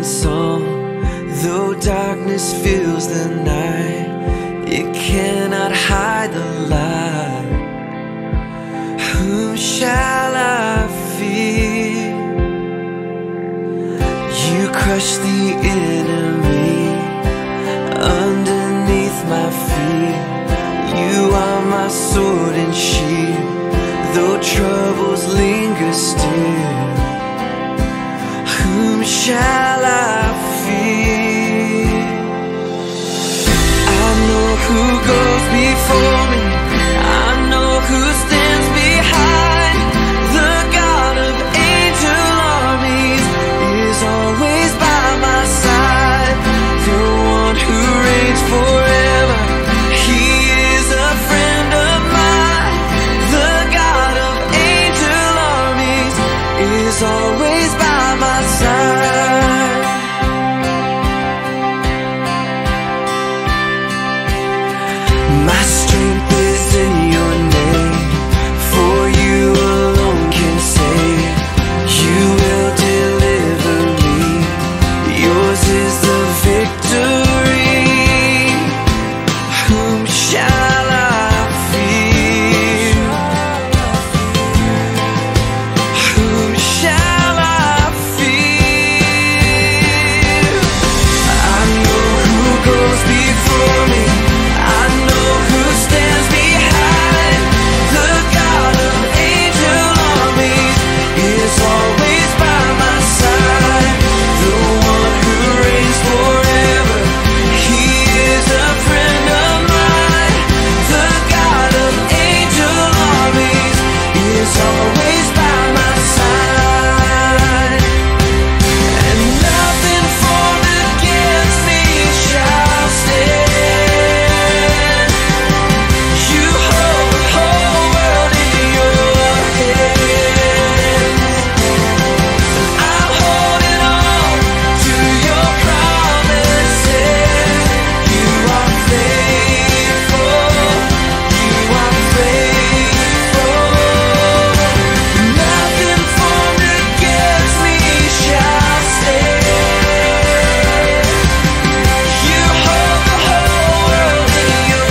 in song. Though darkness fills the night, it cannot hide the light. Whom shall I fear? You crush the enemy underneath my feet. You are my sword and shield, though troubles linger still. Whom shall I fear? I know who goes before me, I know who stands behind. The God of angel armies is always by my side. The one who reigns forever, he is a friend of mine. The God of angel armies is always by my side. My strength is in your name, for you alone can save. You will deliver me, yours is the victory. Whom shall I fear? Whom shall I fear? I know who goes before me, I know who stands behind. The God of angel armies is always by my side. The one who reigns forever, he is a friend of mine. The God of angel armies is always by my side. And nothing formed against me shall stand. You hold the whole world in your hands. I'm holding on to your promises. You are faithful, you are faithful. Nothing formed against me shall stand. You hold the whole world in your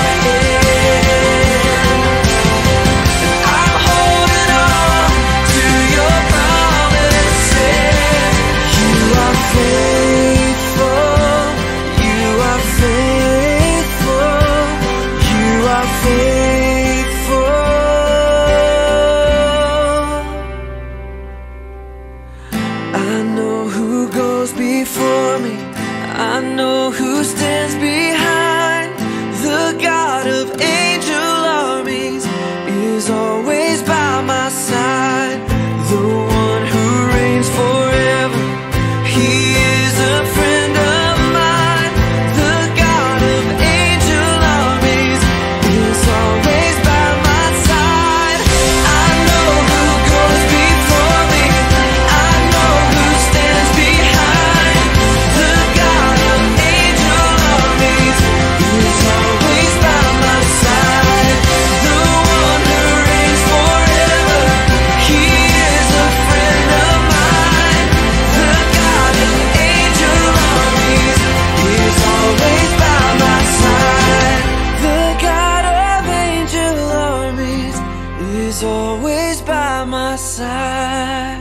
hands. I'm holding on to your promises. You are faithful, you are faithful, you are faithful. I know who goes before me, I know who stands behind. The God of angel armies is always by my side. The one who reigns forever, he is a friend of mine. The God of angel armies is always by my side. I know who goes before me, I know who stands behind. The God of angel armies is always by my side. The one who reigns forever, he is a friend of mine. The God of angel armies is always by my side. The God of angel armies is always by my side.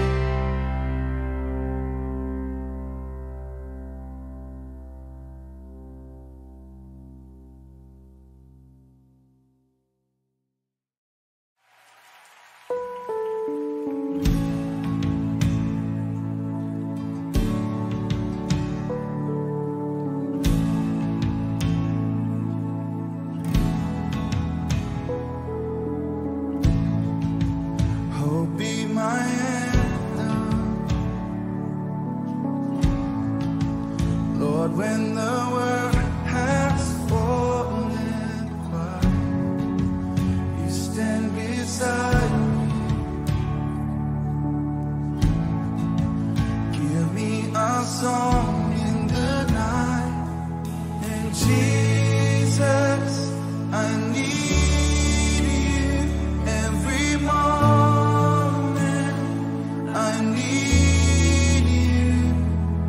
Hope be my anthem, Lord, when the world has fallen quiet, you stand beside me. Give me a song in the night, and Jesus, I need you every moment. I need you.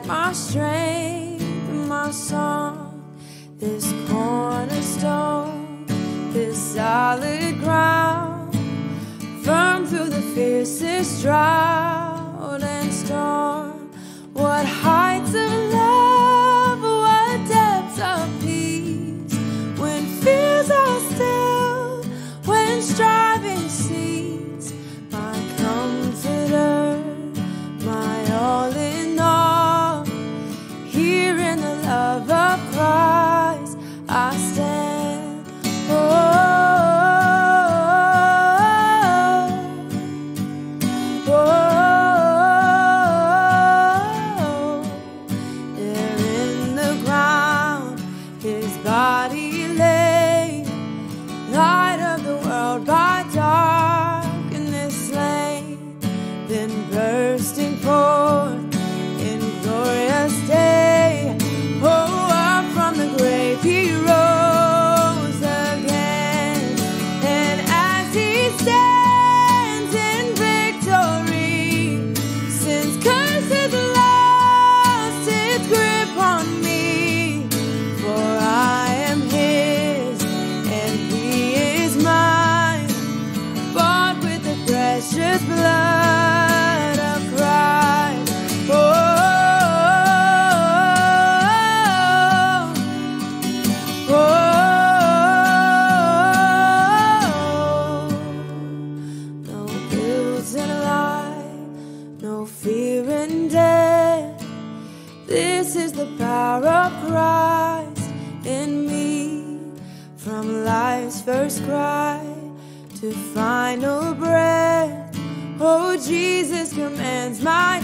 my strength, my song, this cornerstone, this solid ground, firm through the fiercest drought and storm. What heights of love, what depths of peace, when fears are still, when striving cease. My comforter, my all in all, here in the love of Christ I stand. There in the ground his body lay, light of the world by darkness slain, then bursting forth in glorious day. Oh, up from the grave he rose again, and as he stands in victory, since curse has lost its grip on me, for I am his and he is mine, bought with the precious blood of Christ. No guilt in life, no fear in death. This is the power of Christ in me. From life's first cry to final breath, oh, Jesus commands my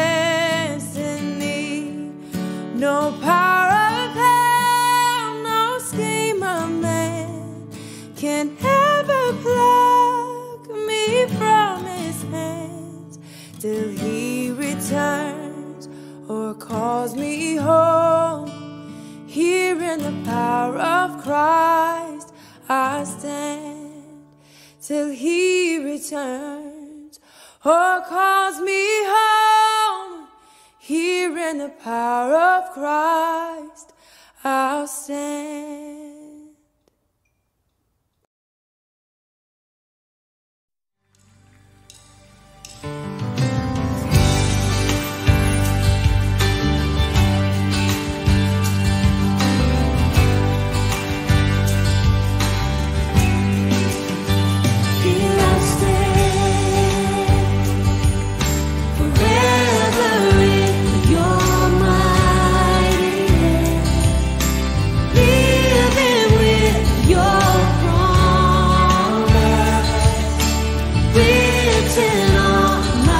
destiny. No power of hell, no scheme of man can ever pluck me from his hands, till he returns or calls me home. Here in the power of Christ I stand, till he returns or calls me home. Here in the power of Christ I'll stand. Here I stand, forever in your mighty hand, living with your promise written on my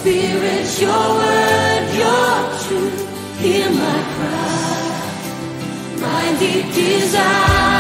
Spirit, your word, your truth, hear my cry, my deep desire.